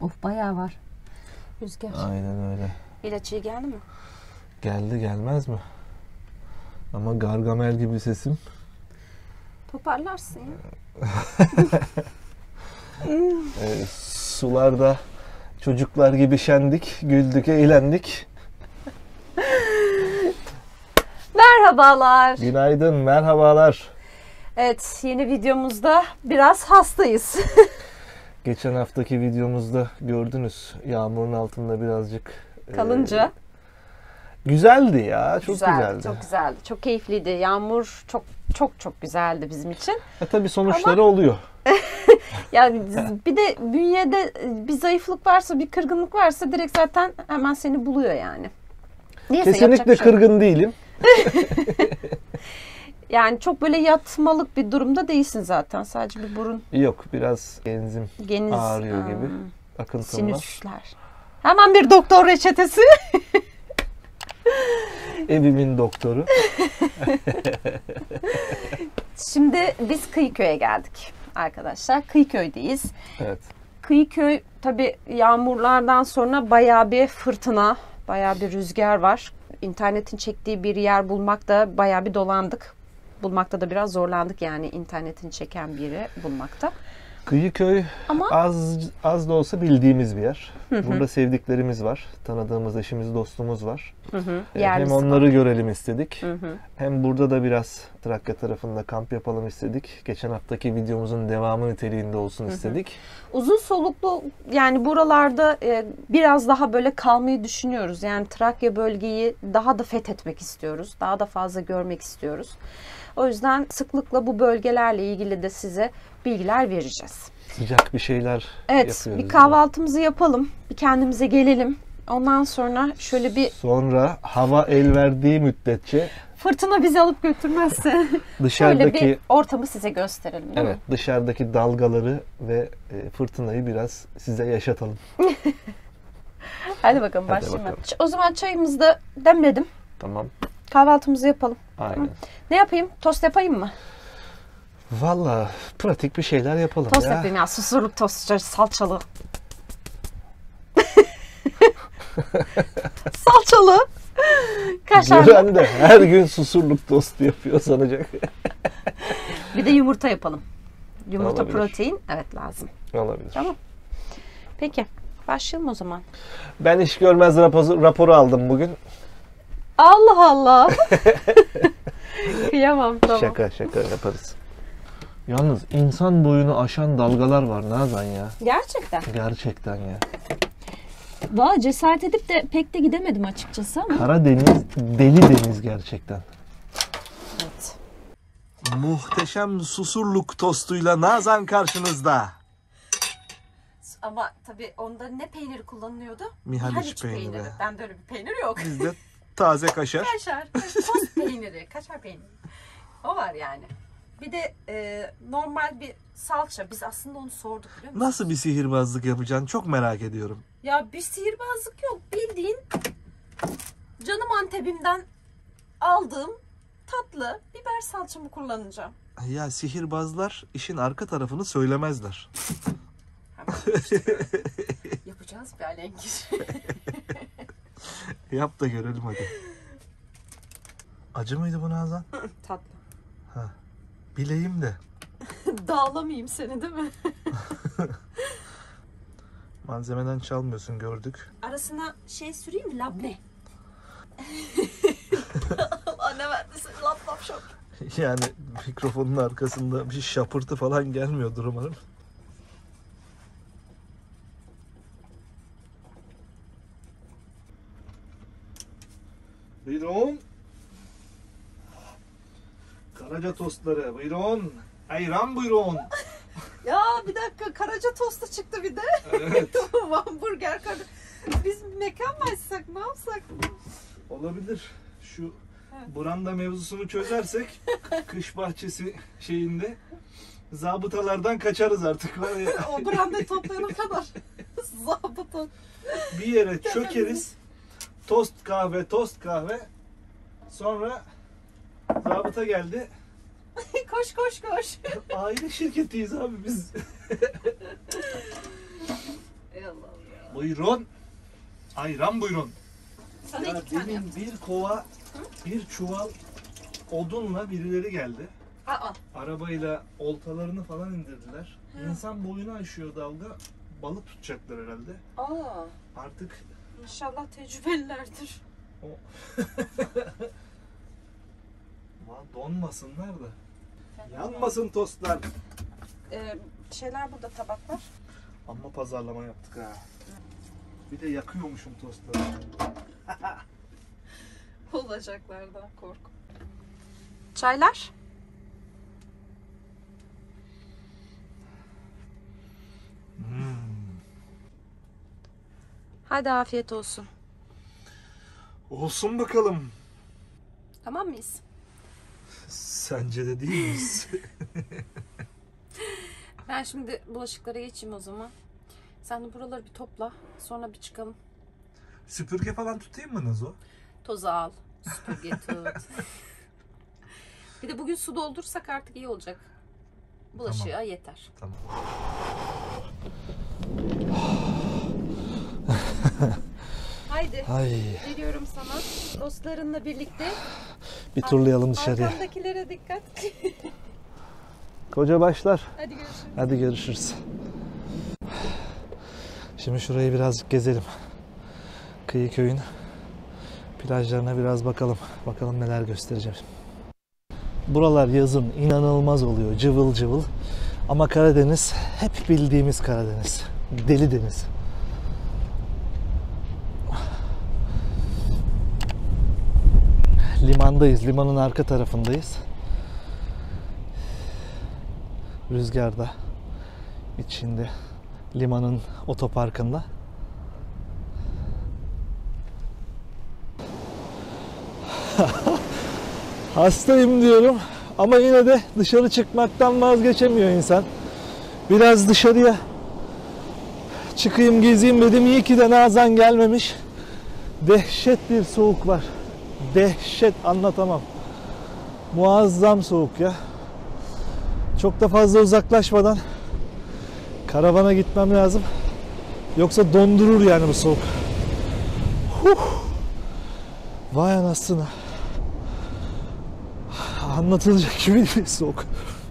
Of bayağı var. Rüzgar. Aynen öyle. İlaç iyi geldi mi? Geldi gelmez mi? Ama Gargamel gibi sesim. Toparlarsın ya. Sularda çocuklar gibi şendik, güldük, eğlendik. Merhabalar. Günaydın, merhabalar. Evet, yeni videomuzda biraz hastayız. Geçen haftaki videomuzda gördünüz, yağmurun altında birazcık Kalınca. Güzeldi ya, çok güzeldi. Çok güzeldi, çok keyifliydi. Yağmur çok güzeldi bizim için. Tabii sonuçları oluyor. Yani bir de bünyede bir zayıflık varsa, bir kırgınlık varsa direkt zaten hemen seni buluyor yani. Neyse, Kesinlikle kırgın değilim. Yani çok böyle yatmalık bir durumda değilsin zaten. Sadece bir burun. Yok, biraz geniz ağrıyor gibi. Akıntım var. Sinüsler. Hemen bir doktor reçetesi. Evimin doktoru. Şimdi biz Kıyıköy'e geldik arkadaşlar. Kıyıköy'deyiz. Evet. Kıyıköy tabii yağmurlardan sonra bayağı bir fırtına, bayağı bir rüzgar var. İnternetin çektiği bir yer bulmakta bayağı bir dolandık. Bulmakta da biraz zorlandık yani internetin çeken bir yeri bulmakta. Kıyıköy Ama az da olsa bildiğimiz bir yer. Burada sevdiklerimiz var. Tanıdığımız eşimiz, dostumuz var. Hem onları görelim istedik. Hem burada da biraz Trakya tarafında kamp yapalım istedik. Geçen haftaki videomuzun devamı niteliğinde olsun istedik. Uzun soluklu yani buralarda biraz daha böyle kalmayı düşünüyoruz. Yani Trakya bölgeyi daha da fethetmek istiyoruz. Daha da fazla görmek istiyoruz. O yüzden sıklıkla bu bölgelerle ilgili de size bilgiler vereceğiz. Sıcak bir şeyler yapıyoruz. Evet, bir kahvaltımızı yapalım, bir kendimize gelelim. Ondan sonra şöyle bir... Sonra hava el verdiği müddetçe... Fırtına bizi alıp götürmezse dışarıdaki şöyle bir ortamı size gösterelim değil mi? Dışarıdaki dalgaları ve fırtınayı biraz size yaşatalım. Hadi bakalım, başlayalım. O zaman çayımızı da demledim. Tamam. Kahvaltımızı yapalım. Aynen. Tamam. Ne yapayım? Tost yapayım mı? Valla pratik bir şeyler yapalım tost yapayım ya. Susurluk tost, salçalı. Salçalı. Kaşarlı. Gören de her gün susurluk tost yapıyor sanacak. Bir de yumurta yapalım. Yumurta Olabilir. Protein. Evet, lazım. Olabilir. Tamam. Peki. Başlayalım o zaman. Ben iş görmez raporu aldım bugün. Allah Allah. Kıyamam, tamam. Şaka yaparız. Yalnız insan boyunu aşan dalgalar var Nazan ya. Gerçekten. Gerçekten ya. Valla cesaret edip de pek de gidemedim açıkçası ama. Karadeniz deli deniz gerçekten. Evet. Muhteşem susurluk tostuyla Nazan karşınızda. Ama tabii onda ne peyniri kullanılıyordu? Mihaliç peyniri. Ben de öyle bir peynir yok. Bizde taze kaşar. Kaşar. Tost peyniri. Kaşar peyniri. O var yani. Bir de normal bir salça. Biz aslında onu sorduk biliyor musun? Nasıl bir sihirbazlık yapacaksın çok merak ediyorum. Ya bir sihirbazlık yok. Bildiğin canım Antep'imden aldığım tatlı biber salçamı kullanacağım. Ya sihirbazlar işin arka tarafını söylemezler. Yapacağız bir alengir. Yap da görelim hadi. Acı mıydı bu Nazan? Tatlı. Ha. Bileyim de. Dağlamayayım seni değil mi? Malzemeden çalmıyorsun gördük. Arasına şey süreyim mi? Labne. Anne verdi seni lap şap. Yani mikrofonun arkasında bir şapırtı falan gelmiyordur umarım. Buyurun. Karaca tostları buyurun. Ayran buyurun. Ya bir dakika, Karaca tostu çıktı bir de. Evet. Hamburger. Biz mekan mı açsak, ne yapsak? Olabilir. Şu branda mevzusunu çözersek kış bahçesi şeyinde zabıtalardan kaçarız artık. Var ya. O branda toplayana kadar. Zabıta. Bir yere çökeriz. Tost kahve. Sonra zabıta geldi. Koş. Aile şirketiyiz abi biz. Ey Allah'ım. Buyurun. Ayran buyurun. Sana Ya demin bir kova, bir çuval odunla birileri geldi. Aa. Arabayla oltalarını falan indirdiler. İnsan boyunu aşıyor dalga. Balık tutacaklar herhalde. Aa. Artık İnşallah tecrübelilerdir. o... Donmasınlar da. Yanmasın tostlar. Şeyler burada, tabaklar. Amma pazarlama yaptık ha. Bir de yakıyormuşum tostları. Olacaklardan kork. Çaylar? Hadi afiyet olsun. Olsun bakalım. Tamam mıyız? Sence de değil miyiz? Ben şimdi bulaşıklara geçeyim o zaman. Sen de buraları bir topla. Sonra bir çıkalım. Süpürge falan tutayım mı Nazo? Tozu al. Süpürge tut. Bir de bugün su doldursak artık iyi olacak. Bulaşığa Tamam. yeter. Tamam. Haydi. Ay. Veriyorum sana. Dostlarınla birlikte. Bir turlayalım dışarıya. Arkandakilere dikkat. Koca başlar. Hadi görüşürüz. Hadi görüşürüz. Şimdi şurayı birazcık gezelim. Kıyı köyün plajlarına biraz bakalım. Bakalım neler göstereceğim. Buralar yazın inanılmaz oluyor. Cıvıl cıvıl. Ama Karadeniz hep bildiğimiz Karadeniz. Deli deniz. Limandayız. Limanın arka tarafındayız. Rüzgarda içinde limanın otoparkında. Hastayım diyorum ama yine de dışarı çıkmaktan vazgeçemiyor insan. Biraz dışarıya çıkayım gezeyim dedim. İyi ki de Nazan gelmemiş. Dehşet bir soğuk var. Dehşet, anlatamam. Muazzam soğuk ya. Çok da fazla uzaklaşmadan karavana gitmem lazım. Yoksa dondurur yani bu soğuk. Vay anasını. Anlatılacak gibi değil soğuk.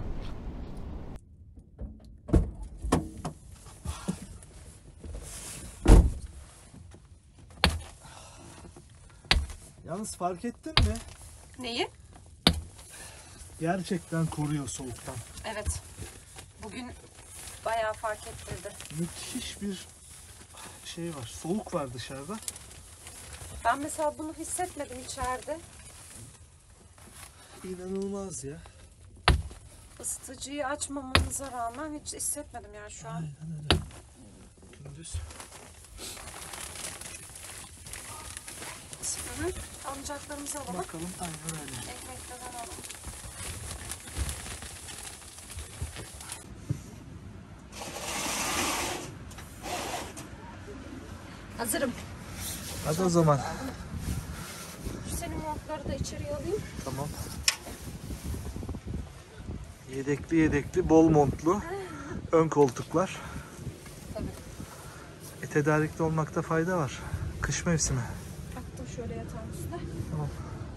Yalnız fark ettin mi? Neyi? Gerçekten koruyor soğuktan. Evet. Bugün bayağı fark ettirdi. Müthiş bir şey var. Soğuk var dışarıda. Ben mesela bunu hissetmedim içeride. İnanılmaz ya. Isıtıcıyı açmamamıza rağmen hiç hissetmedim yani şu an. Aynen öyle. Gündüz. Hı hı. Alacaklarımızı alalım. Bakalım, aynen öyle. Ekmeklerden alalım. Hazırım. Hadi o zaman. Şu senin montları da içeriye alayım. Tamam. Yedekli, bol montlu. Ön koltuklar. Tabii. Tedarikli olmakta fayda var. Kış mevsimi. Attım şöyle yatağın üstüne. Tamam.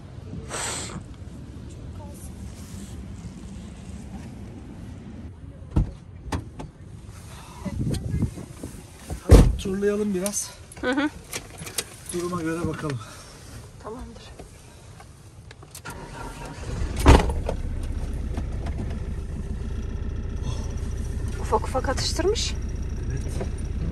Hadi turlayalım biraz. Hı hı. Duruma göre bakalım. Tamamdır. Ufak ufak atıştırmış. Evet.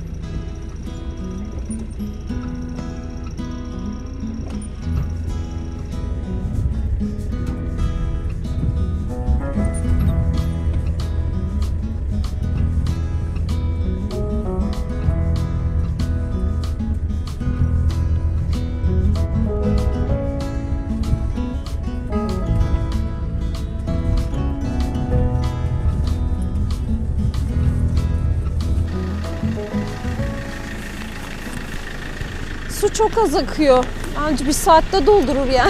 Su çok az akıyor. Anca bir saatte doldurur yani.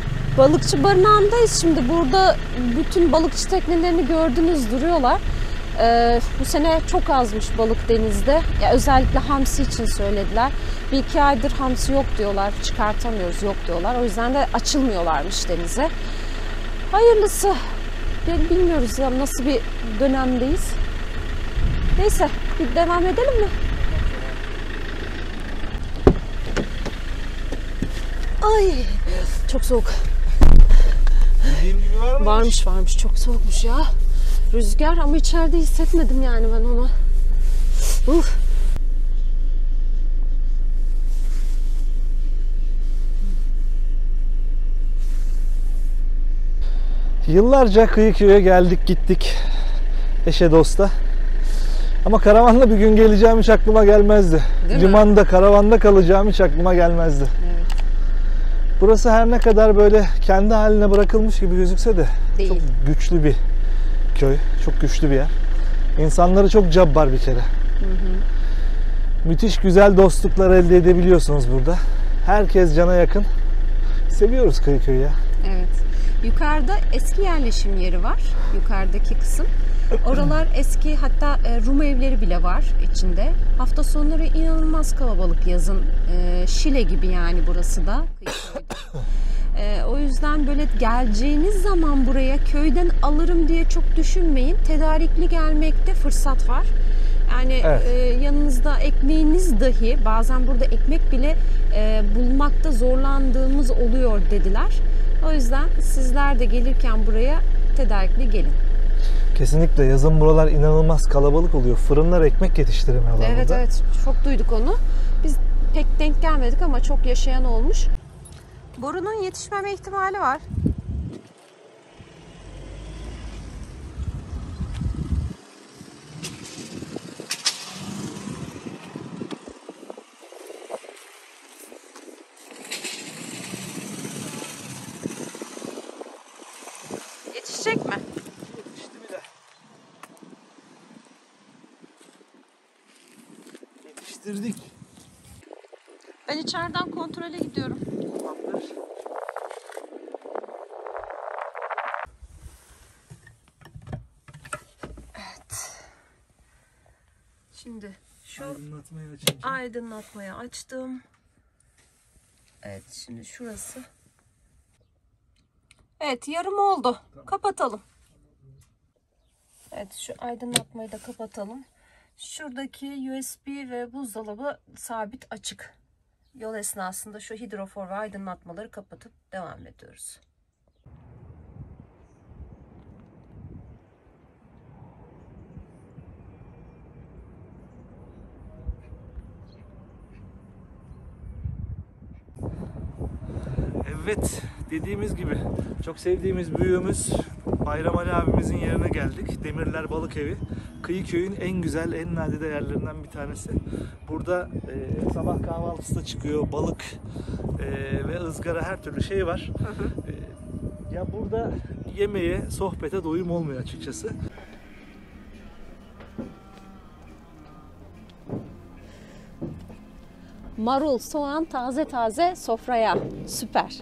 Balıkçı barınağındayız şimdi. Burada bütün balıkçı teknelerini gördünüz, duruyorlar. Bu sene çok azmış balık denizde. Ya özellikle hamsi için söylediler. 1-2 aydır hamsi yok diyorlar. Çıkartamıyoruz, yok diyorlar. O yüzden de açılmıyorlarmış denize. Hayırlısı. Bilmiyoruz ya nasıl bir dönemdeyiz. Neyse, bir devam edelim mi? Ay, çok soğuk. Dediğim gibi var mı? Varmış. Çok soğukmuş ya. Rüzgar ama içeride hissetmedim yani ben onu. Uf. Yıllarca Kıyıköy'e geldik gittik. Eşe dosta. Ama karavanla bir gün geleceğim hiç aklıma gelmezdi. Limanda, karavanda kalacağım hiç aklıma gelmezdi. Evet. Burası her ne kadar böyle kendi haline bırakılmış gibi gözükse de Değil. çok güçlü bir köy. Çok güçlü bir yer. İnsanları çok cabbar bir kere. Müthiş güzel dostluklar elde edebiliyorsunuz burada. Herkes cana yakın. Seviyoruz Kıyıköy'ü ya. Evet. Yukarıda eski yerleşim yeri var. Yukarıdaki kısım. Oralar eski, hatta Rum evleri bile var içinde. Hafta sonları inanılmaz kalabalık yazın. Şile gibi yani burası da. O yüzden böyle geleceğiniz zaman buraya köyden alırım diye çok düşünmeyin. Tedarikli gelmekte fırsat var. Yani Evet. Yanınızda ekmeğiniz dahi, bazen burada ekmek bile bulmakta zorlandığımız oluyor dediler. O yüzden sizler de gelirken buraya tedarikli gelin. Kesinlikle yazın buralar inanılmaz kalabalık oluyor. Fırınlar ekmek yetiştiremiyorlar Evet burada. evet, çok duyduk onu. Biz pek denk gelmedik ama çok yaşayan olmuş. Borunun yetişmeme ihtimali var. Yetişecek mi? Yetiştirdik. Ben içeriden kontrole gidiyorum. Evet. Şimdi şu aydınlatmaya açtım. Evet, şimdi şurası. Evet, yarım oldu. Kapatalım. Evet, şu aydınlatmayı da kapatalım. Şuradaki USB ve buzdolabı sabit açık. Yol esnasında şu hidrofor ve aydınlatmaları kapatıp devam ediyoruz. Evet, dediğimiz gibi çok sevdiğimiz büyüğümüz Bayram Ali abimizin yerine geldik. Demirler Balık Evi. Kıyıköy'ün en güzel, en nadide yerlerinden bir tanesi. Burada sabah kahvaltısı da çıkıyor. Balık ve ızgara, her türlü şey var. Ya burada yemeğe, sohbete doyum olmuyor açıkçası. Marul, soğan taze taze sofraya. Süper.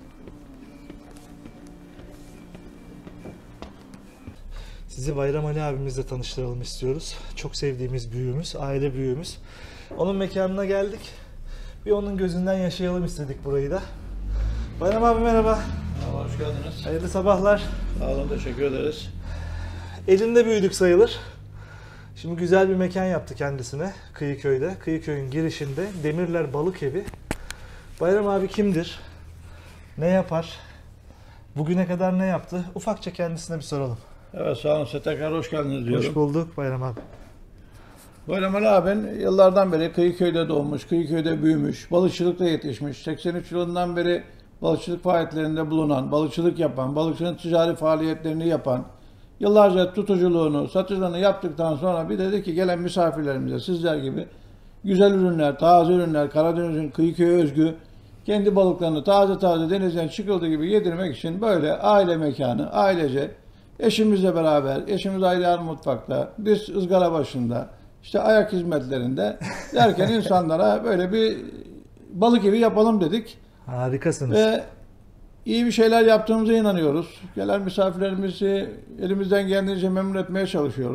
Sizi Bayram Ali abimizle tanıştıralım istiyoruz. Çok sevdiğimiz büyüğümüz, aile büyüğümüz. Onun mekanına geldik. Bir onun gözünden yaşayalım istedik burayı da. Bayram abi merhaba. Merhaba, hoş geldiniz. Hayırlı sabahlar. Sağ olun, teşekkür ederiz. Elinde büyüdük sayılır. Şimdi güzel bir mekan yaptı kendisine Kıyıköy'de. Kıyıköy'ün girişinde Demirler Balık Evi. Bayram abi kimdir? Ne yapar? Bugüne kadar ne yaptı? Ufakça kendisine bir soralım. Evet, sağ olun, size tekrar hoş geldiniz diyorum. Hoş bulduk Bayram abi. Bayram Ali abim yıllardan beri Kıyıköy'de doğmuş, Kıyıköy'de büyümüş, balıkçılıkta yetişmiş. 83 yılından beri balıkçılık faaliyetlerinde bulunan, balıkçılık yapan, balıkçının ticari faaliyetlerini yapan, yıllarca tutuculuğunu, satıcılığını yaptıktan sonra bir dedi ki gelen misafirlerimize sizler gibi güzel ürünler, taze ürünler, Karadeniz'in Kıyıköy'e özgü kendi balıklarını taze taze denizden çıkıldığı gibi yedirmek için böyle aile mekanı, ailece eşimizle beraber, eşimiz ayrı mutfakta, biz ızgara başında, işte ayak hizmetlerinde derken insanlara böyle bir balık evi yapalım dedik. Harikasınız. Ve iyi bir şeyler yaptığımıza inanıyoruz. Gelen misafirlerimizi elimizden geldiğince memnun etmeye çalışıyoruz.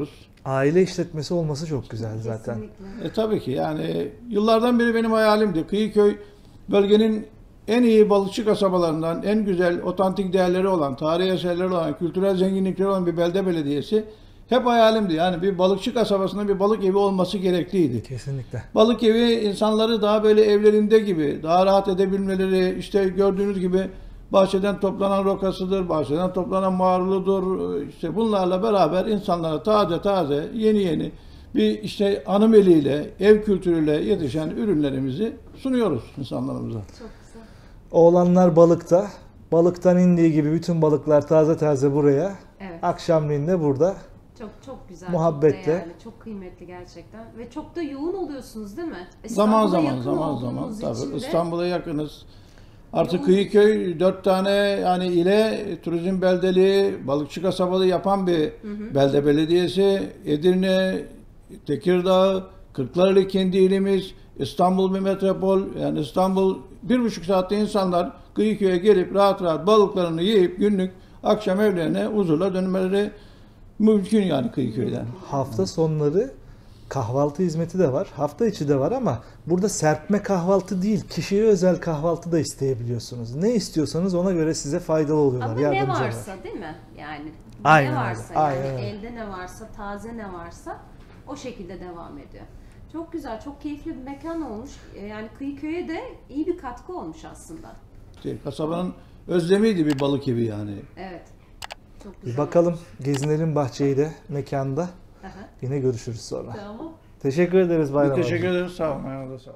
Aile işletmesi olması çok güzel zaten. Kesinlikle. Tabii ki yani yıllardan beri benim hayalimdi. Kıyıköy bölgenin en iyi balıkçı kasabalarından, en güzel, otantik değerleri olan, tarihi eserleri olan, kültürel zenginlikleri olan bir belde belediyesi hep hayalimdi. Yani bir balıkçı kasabasında bir balık evi olması gerekliydi. Kesinlikle. Balık evi insanları daha böyle evlerinde gibi, daha rahat edebilmeleri, işte gördüğünüz gibi bahçeden toplanan rokasıdır, bahçeden toplanan maruludur. İşte bunlarla beraber insanlara taze yeni bir işte hanım eliyle, ev kültürüyle yetişen ürünlerimizi sunuyoruz insanlarımıza. Çok güzel. Oğlanlar balıkta. Balıktan indiği gibi bütün balıklar taze buraya. Evet. Akşamleyin de burada. Çok güzel, Muhabbetle. çok değerli, çok kıymetli gerçekten. Ve çok da yoğun oluyorsunuz değil mi? Zaman yakın zaman olduğunuz tabii için de- İstanbul'a yakınız. Artık Kıyıköy 4 tane yani ile turizm beldeli, balıkçı kasabalı yapan bir belde belediyesi. Edirne, Tekirdağ, Kırklareli kendi ilimiz, İstanbul bir metropol. Yani İstanbul 1,5 saatte insanlar Kıyıköy'e gelip rahat balıklarını yiyip günlük akşam evlerine huzurla dönmeleri mümkün yani Kıyıköy'den. Hafta sonları kahvaltı hizmeti de var. Hafta içi de var ama burada serpme kahvaltı değil, kişiye özel kahvaltı da isteyebiliyorsunuz. Ne istiyorsanız ona göre size faydalı oluyorlar. Ama ne yardımcı varsa oluyorlar. değil mi? Yani Aynen ne öyle, varsa aynen yani öyle. elde ne varsa, taze ne varsa o şekilde devam ediyor. Çok güzel, çok keyifli bir mekan olmuş. Yani Kıyıköy'e de iyi bir katkı olmuş aslında. Kasabanın özlemiydi bir balık evi yani. Evet. Çok Bir güzel. bakalım, gezinelim bahçeyi de mekanda. Aha. Yine görüşürüz sonra. Tamam. Teşekkür ederiz Bayram abi. Teşekkür ederiz. Sağ olun. Ayağınıza sağlık.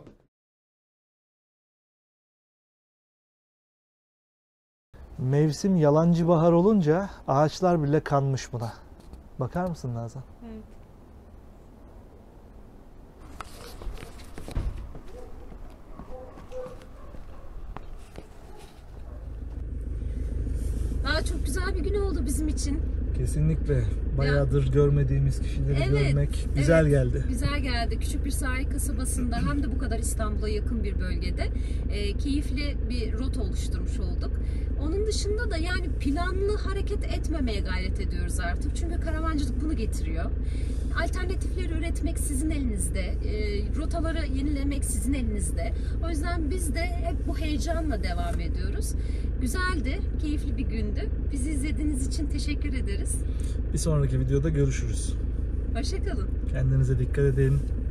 Mevsim yalancı bahar olunca ağaçlar bile kanmış buna. Bakar mısın Nazan? Evet. Çok güzel bir gün oldu bizim için. Kesinlikle. Bayağıdır görmediğimiz kişileri Evet, görmek güzel geldi. Güzel geldi. Küçük bir sahil kasabasında hem de bu kadar İstanbul'a yakın bir bölgede keyifli bir rota oluşturmuş olduk. Onun dışında da yani planlı hareket etmemeye gayret ediyoruz artık. Çünkü karavancılık bunu getiriyor. Alternatifleri üretmek sizin elinizde. Rotaları yenilemek sizin elinizde. O yüzden biz de hep bu heyecanla devam ediyoruz. Güzeldi, keyifli bir gündü. Bizi izlediğiniz için teşekkür ederiz. Bir sonraki videoda görüşürüz. Hoşça kalın. Kendinize dikkat edin.